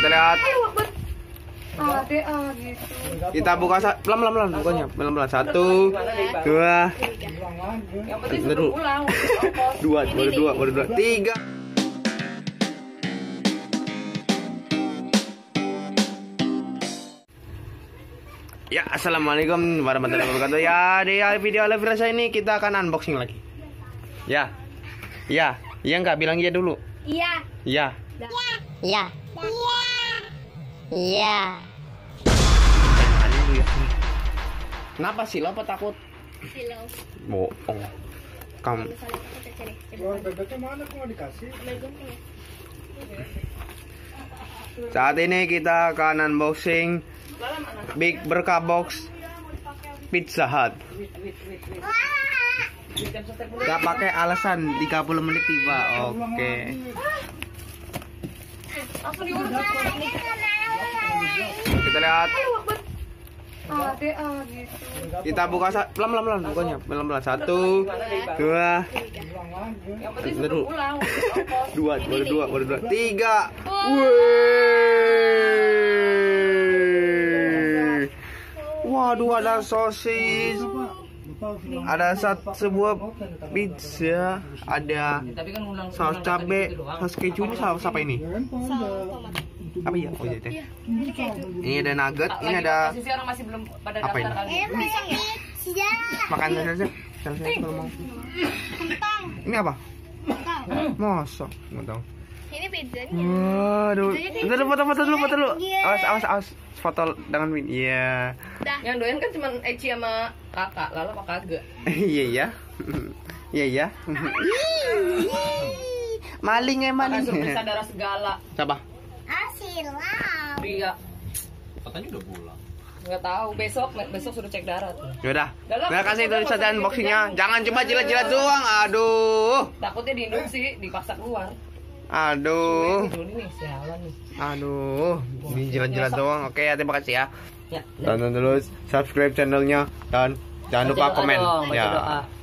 Kita lihat. Gitu. Kita buka pelan-pelan bukanya. Pelan-pelan. 1, 2. Yang penting suruh pulang. Baru dua. 3. Ya, assalamualaikum warahmatullahi wabarakatuh. Ya, di video live rasa ini kita akan unboxing lagi. Ya, enggak bilang iya dulu. Iya. Iya. Iya. Iya. Kenapa sih lo apa takut? Silau. Bohong. Kamu. Bebeknya mana kok nggak dikasih? Saat ini kita akan unboxing Big Berkah Box Pizza Hut. Gak pakai alasan 30 menit tiba. Oke. Kita lihat. Gitu. Kita buka pelan-pelan bukanya. Pelan-pelan. 1, 2. Yang penting suruh pulang. Baru dua. 3. Waduh, ada sosis. Ada sebuah pizza, ada saus cabe, saus keju. Ini saus apa ini? Apa ya? Oh iya, ini ada nugget, ini ada apa ini? Makan saja. Kalau mau. Ini apa? Masa? Nggak tahu. Ini pizzanya. Waduh, foto dulu. Awas. Foto dengan Win. Iya. Yang doyan kan cuma Eci sama kakak, lalu apa kagak? Iya. Maling. Surprise darah segala. Siapa? Silau. Iya. Katanya udah pulang. Nggak tahu, besok suruh cek darah tuh. Yaudah. Udah kasih itu saja unboxingnya. Jangan cuma jilat-jilat doang. Aduh. Takutnya diinduksi, dipaksa keluar. Aduh. Ini sialan nih. Aduh. Ini jilat-jilat doang. Oke, ya, terima kasih ya. Ya. Tonton dulu, subscribe channelnya dan jangan lupa komen. Ya.